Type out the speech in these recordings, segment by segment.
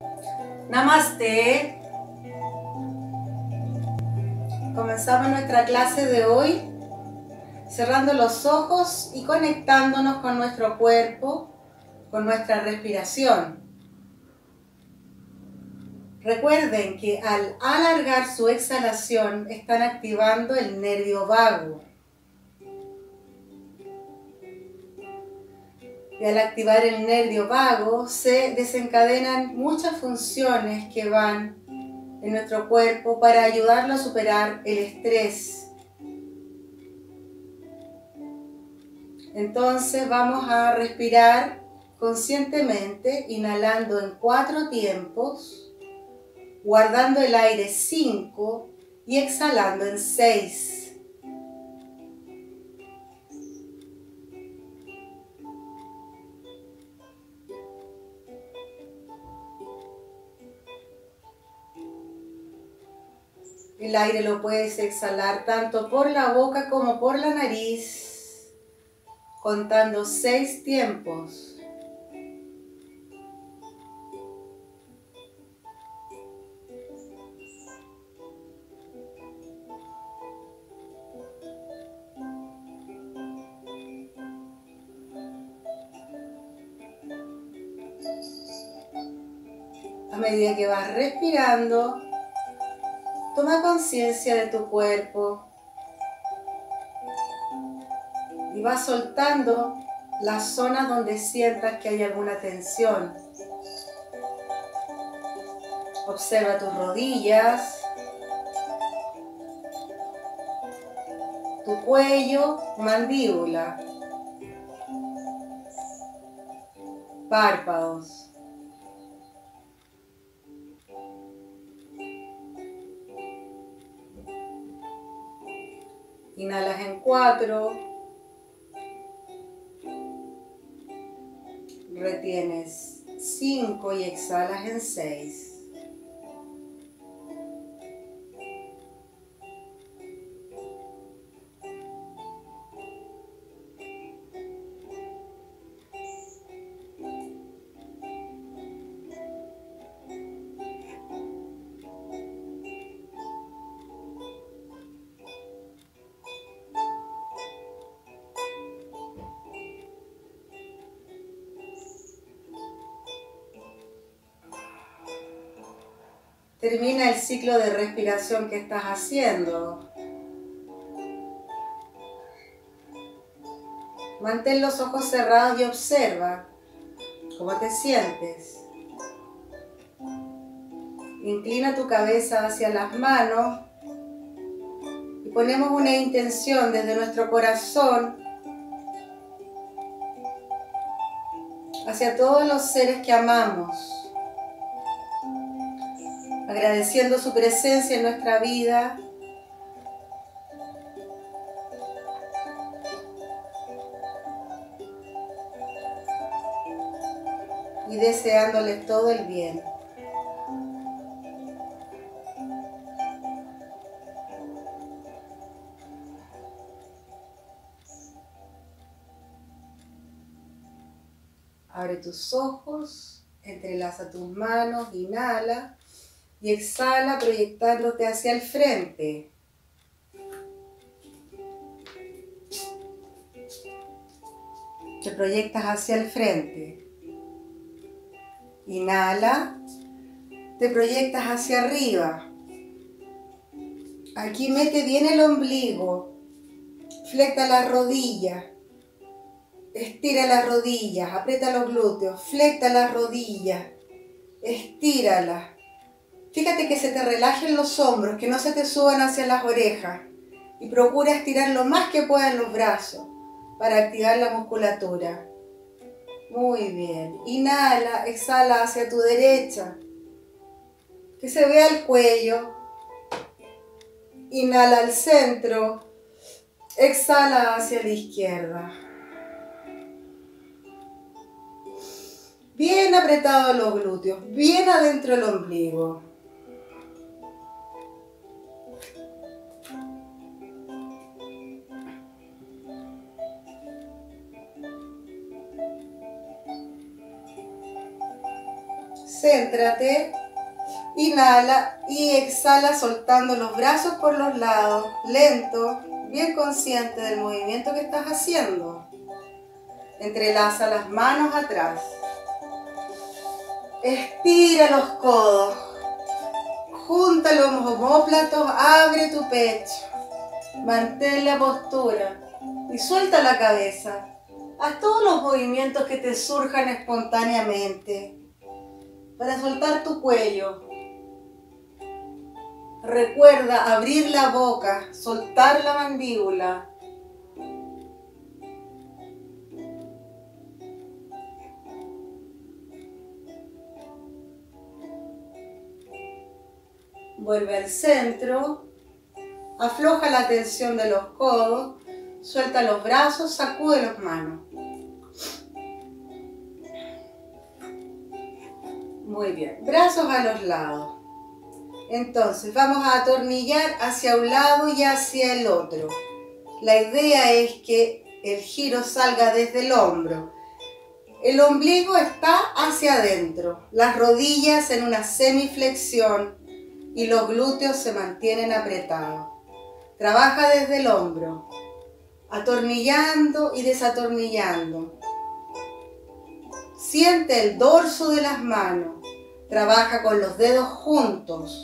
Namaste. Comenzamos nuestra clase de hoy cerrando los ojos y conectándonos con nuestro cuerpo, con nuestra respiración. Recuerden que al alargar su exhalación están activando el nervio vago. Y al activar el nervio vago se desencadenan muchas funciones que van en nuestro cuerpo para ayudarlo a superar el estrés. Entonces vamos a respirar conscientemente, inhalando en 4 tiempos, guardando el aire 5 y exhalando en 6. El aire lo puedes exhalar tanto por la boca como por la nariz, contando 6 tiempos. A medida que vas respirando, toma conciencia de tu cuerpo y vas soltando las zonas donde sientas que hay alguna tensión. Observa tus rodillas, tu cuello, mandíbula, párpados. Inhalas en 4, retienes 5 y exhalas en 6. Termina el ciclo de respiración que estás haciendo. Mantén los ojos cerrados y observa cómo te sientes. Inclina tu cabeza hacia las manos y ponemos una intención desde nuestro corazón hacia todos los seres que amamos, agradeciendo su presencia en nuestra vida y deseándoles todo el bien. Abre tus ojos, entrelaza tus manos, inhala y exhala proyectándote hacia el frente. Te proyectas hacia el frente. Inhala, te proyectas hacia arriba. Aquí mete bien el ombligo, flexa las rodillas, estira las rodillas, aprieta los glúteos, flexa las rodillas, estíralas. Fíjate que se te relajen los hombros, que no se te suban hacia las orejas y procura estirar lo más que puedas los brazos para activar la musculatura. Muy bien. Inhala, exhala hacia tu derecha. Que se vea el cuello. Inhala al centro. Exhala hacia la izquierda. Bien apretados los glúteos, bien adentro el ombligo. Céntrate. Inhala y exhala soltando los brazos por los lados, lento, bien consciente del movimiento que estás haciendo. Entrelaza las manos atrás. Estira los codos. Junta los omóplatos, abre tu pecho. Mantén la postura y suelta la cabeza. Haz todos los movimientos que te surjan espontáneamente para soltar tu cuello. Recuerda abrir la boca, soltar la mandíbula. Vuelve al centro, afloja la tensión de los codos, suelta los brazos, sacude las manos. Muy bien, brazos a los lados. Entonces vamos a atornillar hacia un lado y hacia el otro. La idea es que el giro salga desde el hombro. El ombligo está hacia adentro, las rodillas en una semiflexión y los glúteos se mantienen apretados. Trabaja desde el hombro, atornillando y desatornillando. Siente el dorso de las manos. Trabaja con los dedos juntos.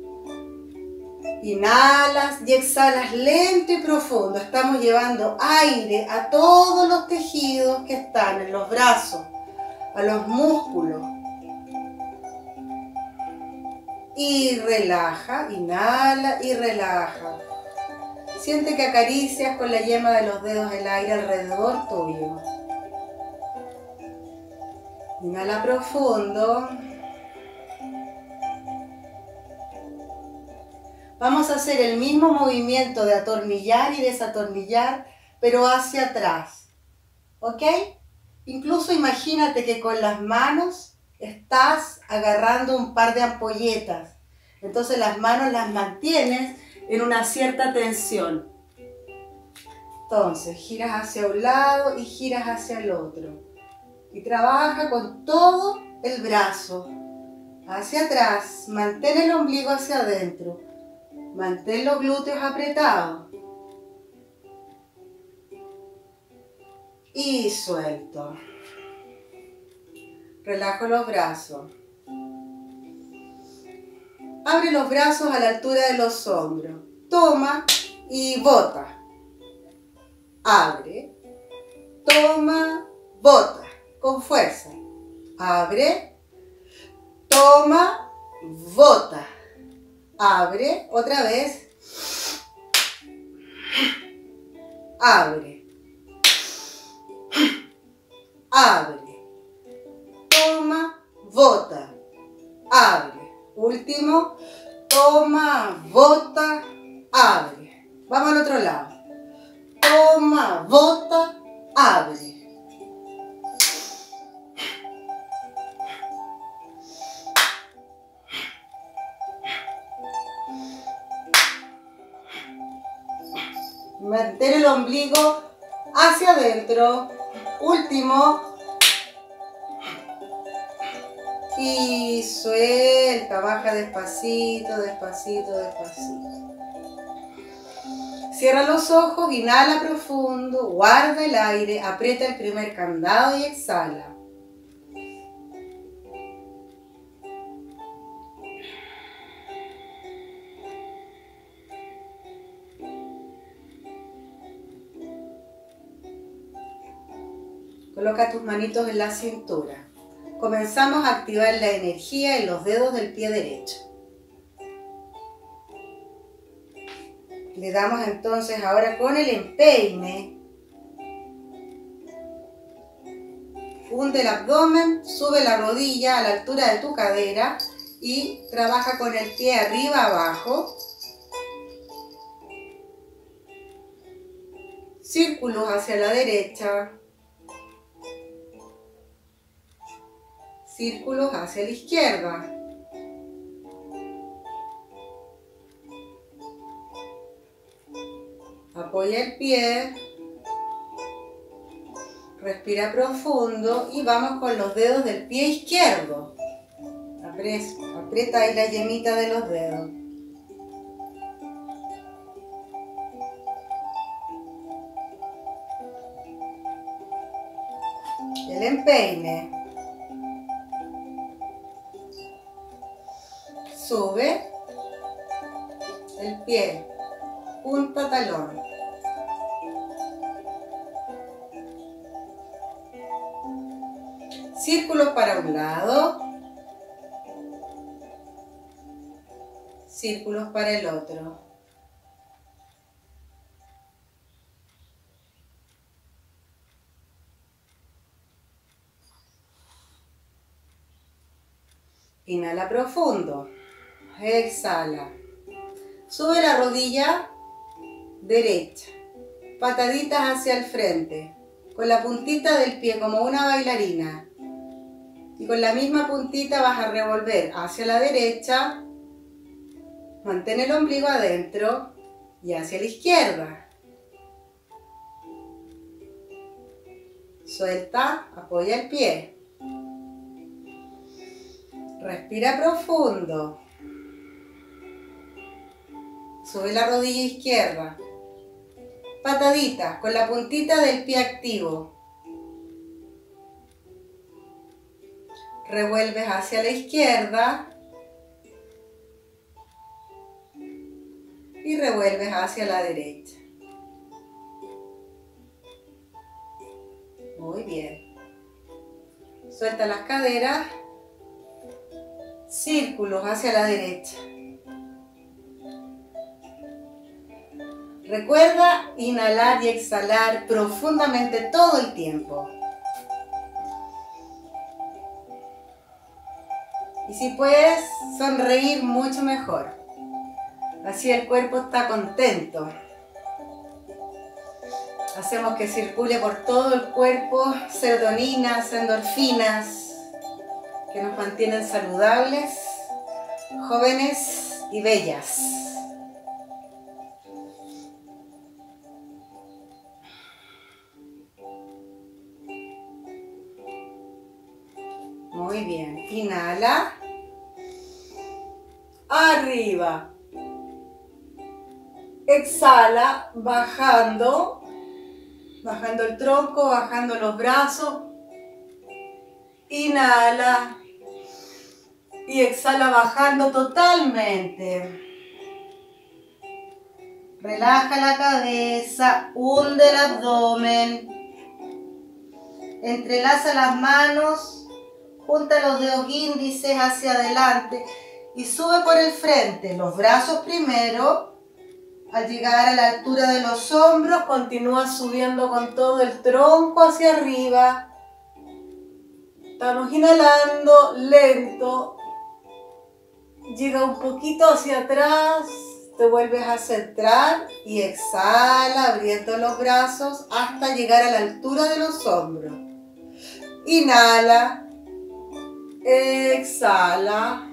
Inhalas y exhalas lento y profundo. Estamos llevando aire a todos los tejidos que están en los brazos, a los músculos. Y relaja, inhala y relaja. Siente que acaricias con la yema de los dedos el aire alrededor tuyo. Inhala profundo. Vamos a hacer el mismo movimiento de atornillar y desatornillar, pero hacia atrás. ¿Ok? Incluso imagínate que con las manos estás agarrando un par de ampolletas. Entonces las manos las mantienes en una cierta tensión. Entonces giras hacia un lado y giras hacia el otro. Y trabaja con todo el brazo. Hacia atrás, mantén el ombligo hacia adentro. Mantén los glúteos apretados. Y suelto. Relajo los brazos. Abre los brazos a la altura de los hombros. Toma y bota. Abre. Toma, bota. Con fuerza. Abre. Toma, bota. Abre, otra vez. Abre. Abre. Toma, bota. Abre. Último. Toma, bota, abre. Vamos al otro lado. Toma, bota, abre. Mantén el ombligo hacia adentro. Último. Y suelta, baja despacito, despacito, despacito. Cierra los ojos, inhala profundo, guarda el aire, aprieta el primer candado y exhala. Coloca tus manitos en la cintura. Comenzamos a activar la energía en los dedos del pie derecho. Le damos entonces ahora con el empeine. Hunde el abdomen, sube la rodilla a la altura de tu cadera y trabaja con el pie arriba abajo. Círculos hacia la derecha. Círculos hacia la izquierda. Apoya el pie. Respira profundo y vamos con los dedos del pie izquierdo. Aprieta ahí la yemita de los dedos. El empeine. Sube el pie, punta talón. Círculos para un lado, círculos para el otro. Inhala profundo, exhala. Sube la rodilla derecha, pataditas hacia el frente, con la puntita del pie como una bailarina. Y con la misma puntita vas a revolver hacia la derecha, mantén el ombligo adentro y hacia la izquierda. Suelta, apoya el pie. Respira profundo. Sube la rodilla izquierda. Pataditas con la puntita del pie activo. Revuelves hacia la izquierda. Y revuelves hacia la derecha. Muy bien. Suelta las caderas. Círculos hacia la derecha. Recuerda inhalar y exhalar profundamente todo el tiempo. Y si puedes, sonreír mucho mejor. Así el cuerpo está contento. Hacemos que circule por todo el cuerpo serotoninas, endorfinas, que nos mantienen saludables, jóvenes y bellas. Muy bien, inhala, arriba, exhala, bajando el tronco, bajando los brazos, inhala y exhala bajando totalmente. Relaja la cabeza, hunde el abdomen, entrelaza las manos, junta los dedos índices hacia adelante y sube por el frente, los brazos primero. Al llegar a la altura de los hombros, continúa subiendo con todo el tronco hacia arriba. Estamos inhalando lento. Llega un poquito hacia atrás, te vuelves a centrar y exhala abriendo los brazos hasta llegar a la altura de los hombros. Inhala, exhala,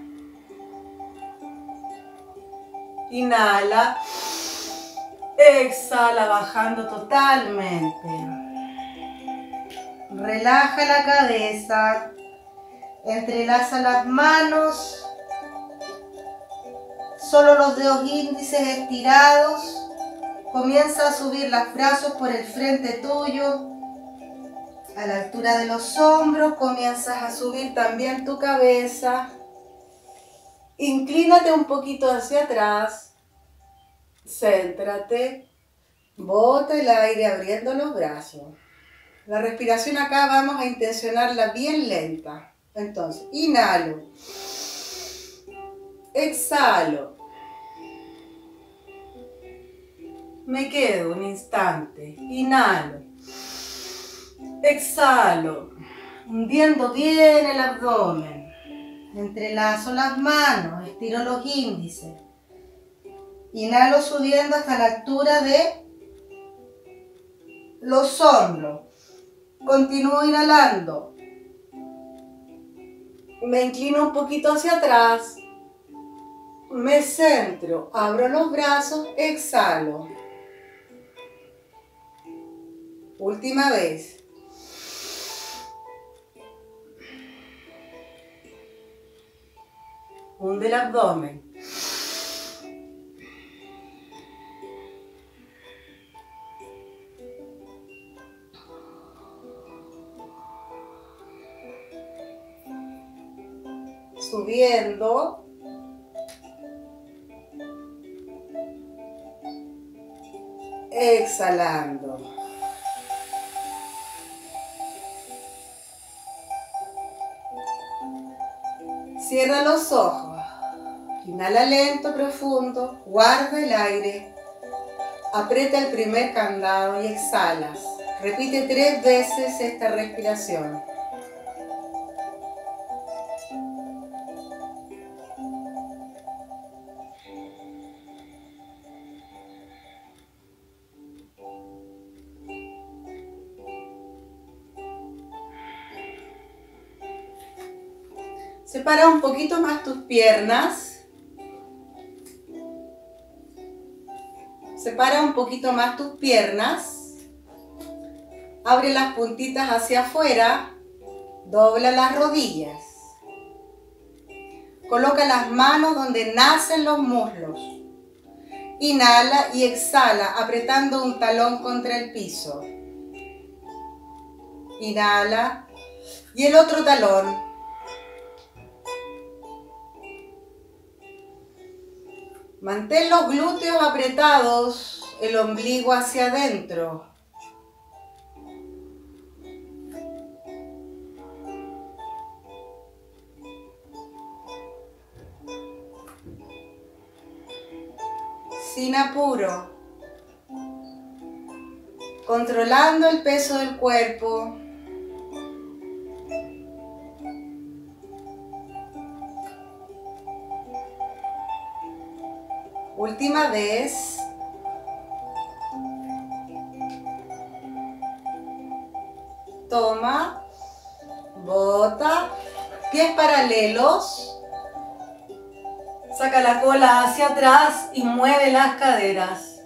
inhala, exhala bajando totalmente. Relaja la cabeza, entrelaza las manos, solo los dedos índices estirados. Comienza a subir los brazos por el frente tuyo, a la altura de los hombros. Comienzas a subir también tu cabeza. Inclínate un poquito hacia atrás, céntrate, bota el aire abriendo los brazos. La respiración acá vamos a intencionarla bien lenta. Entonces, inhalo, exhalo, me quedo un instante, inhalo, exhalo, hundiendo bien el abdomen, entrelazo las manos, estiro los índices, inhalo subiendo hasta la altura de los hombros. Continúo inhalando. Me inclino un poquito hacia atrás. Me centro. Abro los brazos. Exhalo. Última vez. Hunde el abdomen. Subiendo. Exhalando. Cierra los ojos. Inhala lento, profundo. Guarda el aire. Aprieta el primer candado y exhalas. Repite 3 veces esta respiración. Separa un poquito más tus piernas. Separa un poquito más tus piernas. Abre las puntitas hacia afuera. Dobla las rodillas. Coloca las manos donde nacen los muslos. Inhala y exhala apretando un talón contra el piso. Inhala. Y el otro talón. Mantén los glúteos apretados, el ombligo hacia adentro. Sin apuro. Controlando el peso del cuerpo. Última vez. Toma. Bota. Pies paralelos. Saca la cola hacia atrás y mueve las caderas.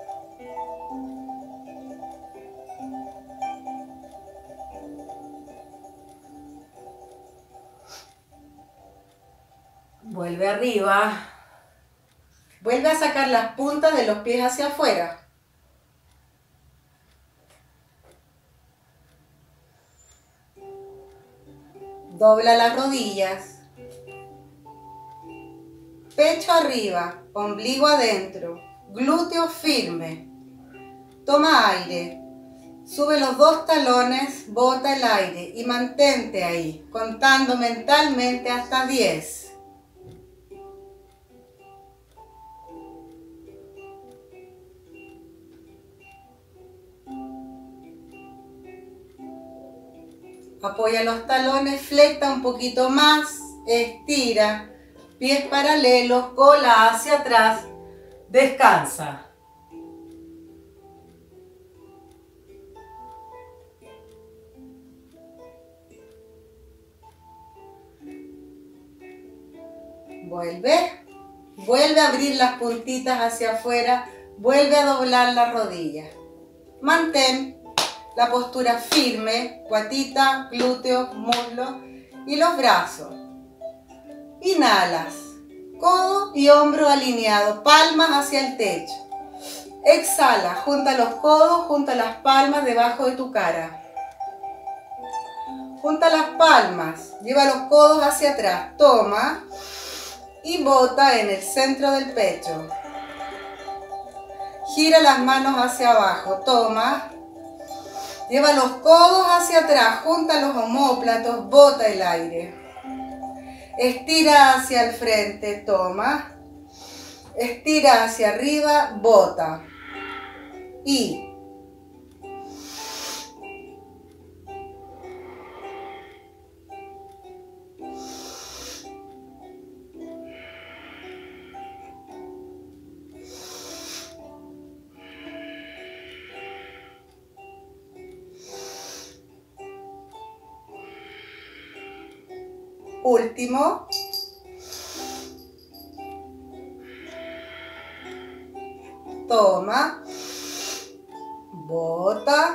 Vuelve arriba. Vuelve a sacar las puntas de los pies hacia afuera. Dobla las rodillas. Pecho arriba, ombligo adentro, glúteo firme. Toma aire. Sube los 2 talones, bota el aire y mantente ahí, contando mentalmente hasta 10. Apoya los talones, flecta un poquito más, estira, pies paralelos, cola hacia atrás, descansa. Vuelve a abrir las puntitas hacia afuera, vuelve a doblar las rodillas. Mantén la postura firme, guatita, glúteos, muslos y los brazos. Inhalas, codo y hombro alineado, palmas hacia el techo. Exhala, junta los codos, junta las palmas debajo de tu cara. Junta las palmas, lleva los codos hacia atrás, toma y bota en el centro del pecho. Gira las manos hacia abajo, toma. Lleva los codos hacia atrás, junta los omóplatos, bota el aire. Estira hacia el frente, toma. Estira hacia arriba, bota. Y último. Toma. Bota.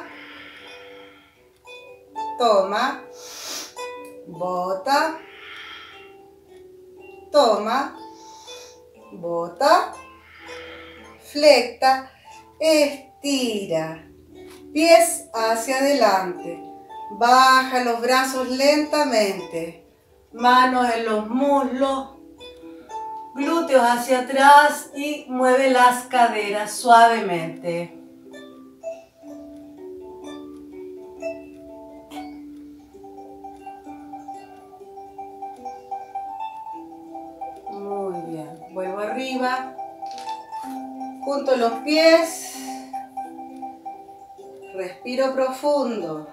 Toma. Bota. toma, bota, flecta, estira, pies hacia adelante, baja los brazos lentamente, manos en los muslos, glúteos hacia atrás y mueve las caderas suavemente. Muy bien, vuelvo arriba, junto los pies, respiro profundo.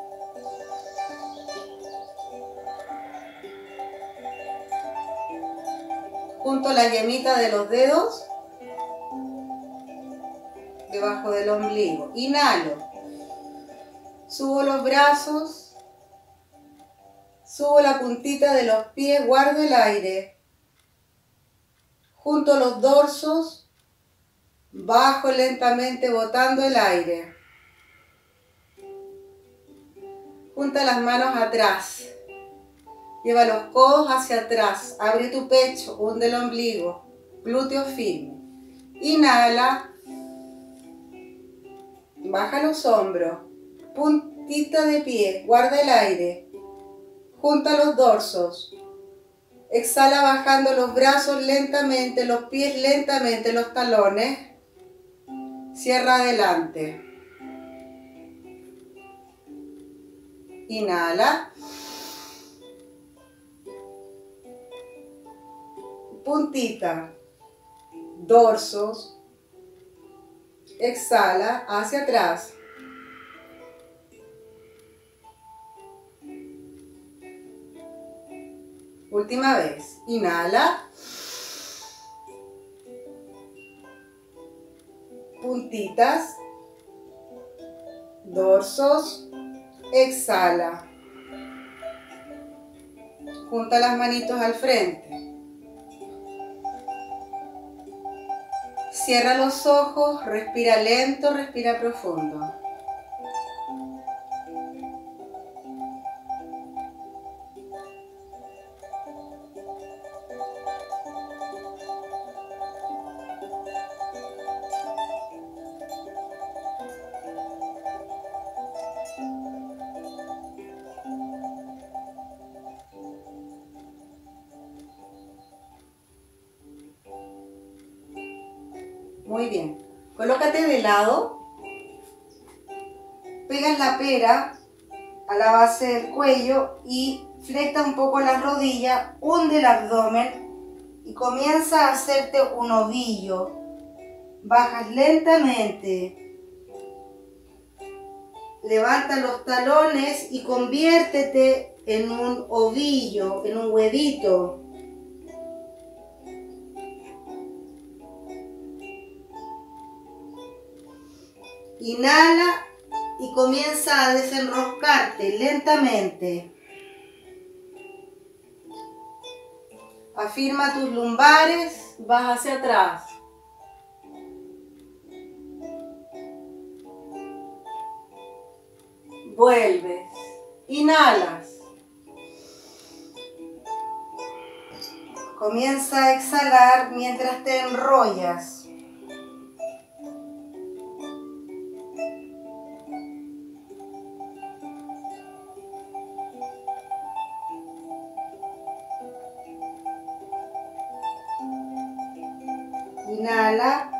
Junto la yemita de los dedos, debajo del ombligo. Inhalo. Subo los brazos, subo la puntita de los pies, guardo el aire. Junto los dorsos, bajo lentamente botando el aire. Junta las manos atrás. Lleva los codos hacia atrás, abre tu pecho, hunde el ombligo, glúteo firme. Inhala, baja los hombros, puntita de pie, guarda el aire, junta los dorsos. Exhala bajando los brazos lentamente, los pies lentamente, los talones. Cierra adelante. Inhala. Puntita, dorsos, exhala hacia atrás. Última vez, inhala, puntitas, dorsos, exhala. Junta las manitos al frente. Cierra los ojos, respira lento, respira profundo. Muy bien, colócate de lado, pegas la pera a la base del cuello y flecta un poco las rodillas, hunde el abdomen y comienza a hacerte un ovillo. Bajas lentamente, levanta los talones y conviértete en un ovillo, en un huevito. Inhala y comienza a desenroscarte lentamente. Afirma tus lumbares, vas hacia atrás. Vuelves. Inhalas. Comienza a exhalar mientras te enrollas. Inhala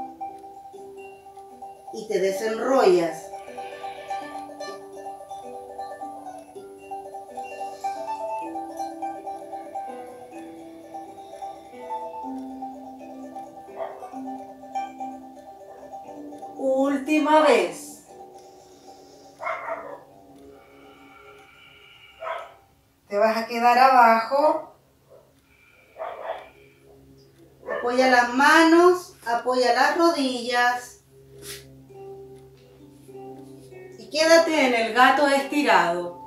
y te desenrollas. Última vez. Te vas a quedar abajo. Apoya las manos, apoya las rodillas. Y quédate en el gato estirado.